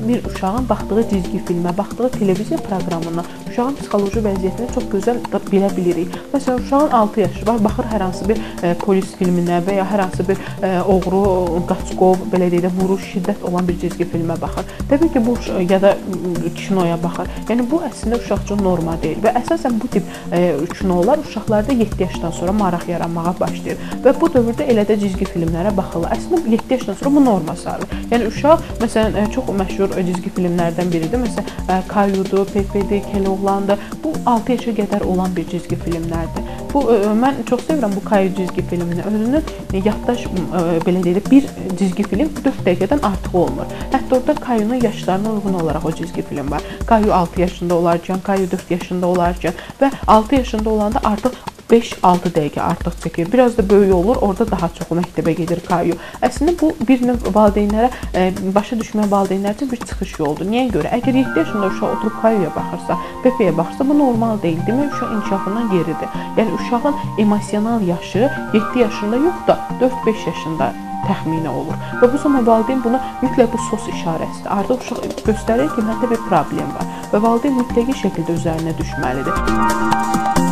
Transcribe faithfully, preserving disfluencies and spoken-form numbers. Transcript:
bir uşağın baxdığı cizgi filmə, baxdığı televiziya proqramından uşağın psixoloji vəziyyətini çox gözəl bilə bilirik. Məsələn, uşağın altı yaşı var, baxır hər hansı bir e, polis filminə və ya hər hansı bir e, oğru, qaçqov, belə deyək də, vuruş, şiddət olan bir cizgi filmə baxır. Təbii ki, bu ya da kinoya baxır. Yəni bu əslində uşaq üçün norma deyil və əsasən bu tip e, kinolar uşaqlarda yeddi yaşdan sonra maraq yaranmağa başlayır və bu dövrdə elə də cizgi filmlərə baxırlar. Əslində yeddi yaşdan sonra bu norma sayılır. Yəni uşaq, məsələn, e, çox məşhur cizgi filmlərdən biridir. Məsələn, e, Kayudur, Pepe'dir, Keloğlandır. Bu altı yaşa qədər olan bir cizgi filmlərdir. Bu e, mən çox sevirəm bu Kayu cizgi filmini. Özünün e, yaddaş e, belə deyək, bir cizgi film dörd dəqiqədən artıq olmur. Hətta orada Kayunun yaşlarına uyğun olaraq o cizgi film var. Kayu altı yaşında olarkən, Kayu dörd yaşında olarkən və altı yaşında olanda artıq beş altı dəqiqə artıq çəkir. Biraz da böyük olur, orada daha çox məktəbə gedir Kayu. Əslində bu bir növ valideynlərə, e, başa düşmə valideynlər üçün bir çıxış yoludur. Niyə görə? Əgər yeddi yaşında uşaq oturub Kayuya baxırsa, Pepe'yə baxırsa, bu normal deyil. Demək, uşaq inkişafından geridir. Yəni uşağın emosional yaşı yeddi yaşında yox da dörd beş yaşında təxminə olur. Və bu zaman valideyn buna mütləq bu sos işarəsidir. Artıq uşaq göstərir ki, məndə bir problem var və valideyn mütləq şəkildə üzərinə düşməlidir.